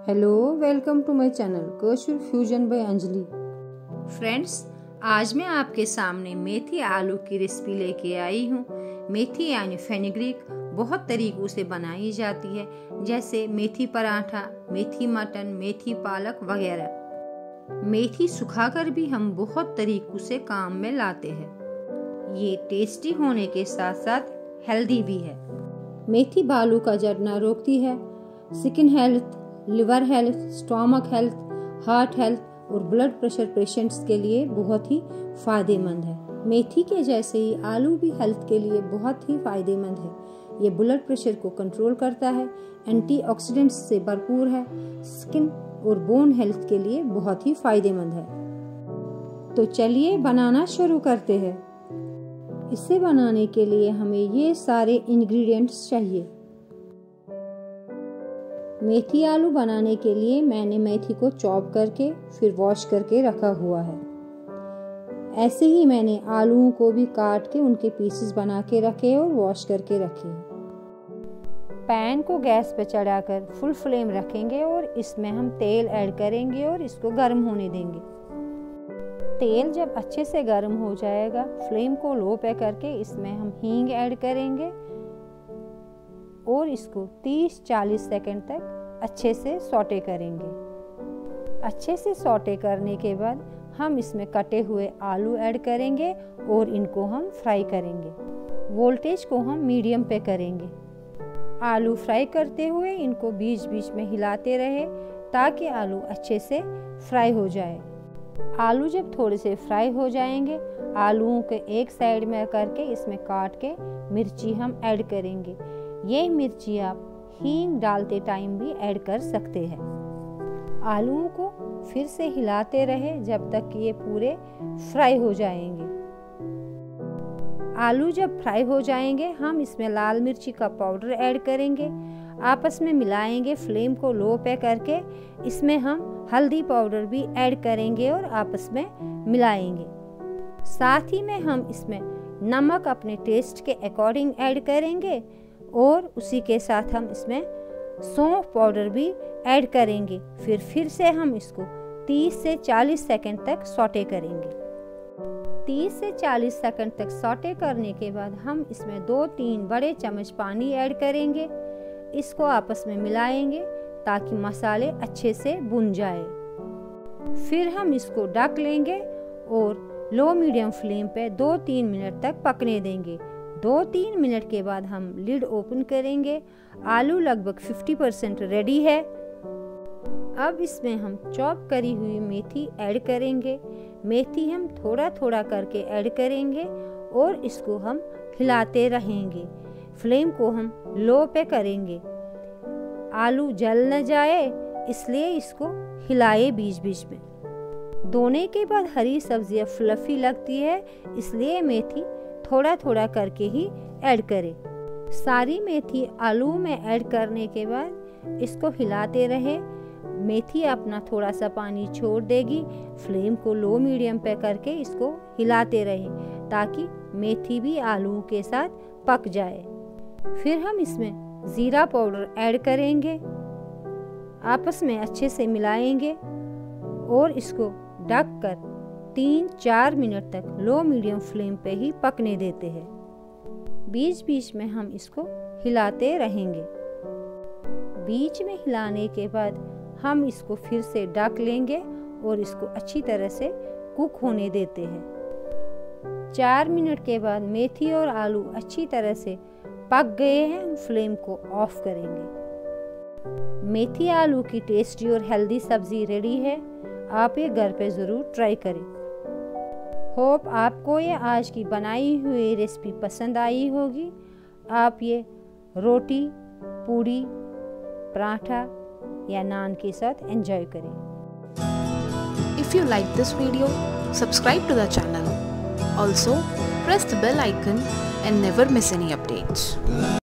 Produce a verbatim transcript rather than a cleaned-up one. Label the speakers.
Speaker 1: Hello, welcome to my channel Kashmir fusion by Anjali.
Speaker 2: Friends, आज मैं आपके सामने मेथी आलू की रेसिपी लेके आई हूँ। मेथी यानी फेनुग्रीक बहुत तरीकों से बनाई जाती है, जैसे मेथी पराठा, मेथी मटन, मेथी पालक वगैरह। मेथी सुखाकर भी हम बहुत तरीकों से काम में लाते हैं। ये टेस्टी होने के साथ साथ हेल्दी भी है।
Speaker 1: मेथी बालों का झड़ना रोकती है। Skin health, liver health, stomach health, heart health और ब्लड प्रेशर पेशेंट्स के लिए बहुत ही फायदेमंद है। मेथी के जैसे ही आलू भी हेल्थ के लिए बहुत ही फायदेमंद है। ये ब्लड प्रेशर को कंट्रोल करता है, एंटीऑक्सीडेंट्स से भरपूर है, स्किन और बोन हेल्थ के लिए बहुत ही फायदेमंद है। तो चलिए बनाना शुरू करते हैं। इसे बनाने के लिए हमें ये सारे इंग्रेडिएंट्स चाहिए। मेथी आलू बनाने के लिए मैंने मेथी को चॉप करके फिर वॉश करके रखा हुआ है। ऐसे ही मैंने आलूओं को भी काट के उनके पीसेस बना के रखे और वॉश करके रखे। पैन को गैस पे चढ़ाकर फुल फ्लेम रखेंगे और इसमें हम तेल ऐड करेंगे और इसको गर्म होने देंगे। तेल जब अच्छे से गर्म हो जाएगा, फ्लेम को लो पे करके इसमें हम हींग ऐड करेंगे और इसको तीस चालीस सेकंड तक अच्छे से सौटे करेंगे। अच्छे से सौटे करने के बाद हम इसमें कटे हुए आलू ऐड करेंगे और इनको हम फ्राई करेंगे। वोल्टेज को हम मीडियम पे करेंगे। आलू फ्राई करते हुए इनको बीच बीच में हिलाते रहे ताकि आलू अच्छे से फ्राई हो जाए। आलू जब थोड़े से फ्राई हो जाएंगे, आलूओं के एक साइड में करके इसमें काट के मिर्ची हम ऐड करेंगे। ये मिर्ची आप हींग डालते टाइम भी ऐड कर सकते हैं। आलूओं को फिर से हिलाते रहे जब तक कि ये पूरे फ्राई हो जाएंगे। आलू जब फ्राई हो जाएंगे, हम इसमें लाल मिर्ची का पाउडर ऐड करेंगे। आपस में मिलाएंगे, फ्लेम को लो पे करके इसमें हम हल्दी पाउडर भी ऐड करेंगे और आपस में मिलाएंगे। साथ ही में हम इसमें नमक अपने टेस्ट के अकॉर्डिंग ऐड करेंगे और उसी के साथ हम इसमें सौंफ पाउडर भी ऐड करेंगे। फिर फिर से हम इसको तीस से चालीस सेकंड तक सौटे करेंगे। तीस से चालीस सेकंड तक सौटे करने के बाद हम इसमें दो तीन बड़े चम्मच पानी ऐड करेंगे। इसको आपस में मिलाएंगे ताकि मसाले अच्छे से भुन जाए। फिर हम इसको ढक लेंगे और लो मीडियम फ्लेम पे दो तीन मिनट तक पकने देंगे। दो तीन मिनट के बाद हम लिड ओपन करेंगे। आलू लगभग पचास परसेंट रेडी है। अब इसमें हम चॉप करी हुई मेथी ऐड करेंगे। मेथी हम थोड़ा थोड़ा करके ऐड करेंगे और इसको हम हिलाते रहेंगे। फ्लेम को हम लो पे करेंगे। आलू जल न जाए इसलिए इसको हिलाए बीच बीच में। धोने के बाद हरी सब्जियां फ्लफी लगती है, इसलिए मेथी थोड़ा थोड़ा करके ही ऐड करें। सारी मेथी आलू में ऐड करने के बाद इसको हिलाते रहे। मेथी अपना थोड़ा सा पानी छोड़ देगी। फ्लेम को लो मीडियम पे करके इसको हिलाते रहे ताकि मेथी भी आलू के साथ पक जाए। फिर हम इसमें जीरा पाउडर ऐड करेंगे। आपस में अच्छे से मिलाएंगे और इसको ढक कर तीन चार मिनट तक लो मीडियम फ्लेम पे ही पकने देते हैं। बीच बीच में हम इसको हिलाते रहेंगे। बीच में हिलाने के बाद हम इसको फिर से ढक लेंगे और इसको अच्छी तरह से कुक होने देते हैं। चार मिनट के बाद मेथी और आलू अच्छी तरह से पक गए हैं। हम फ्लेम को ऑफ करेंगे। मेथी आलू की टेस्टी और हेल्दी सब्जी रेडी है। आप ये घर पे ज़रूर ट्राई करें। होप आपको ये आज की बनाई हुई रेसिपी पसंद आई होगी। आप ये रोटी, पूड़ी, पराठा या नान के साथ एंजॉय करें।
Speaker 3: If you like this video, subscribe to the channel. Also, press the bell icon and never miss any updates.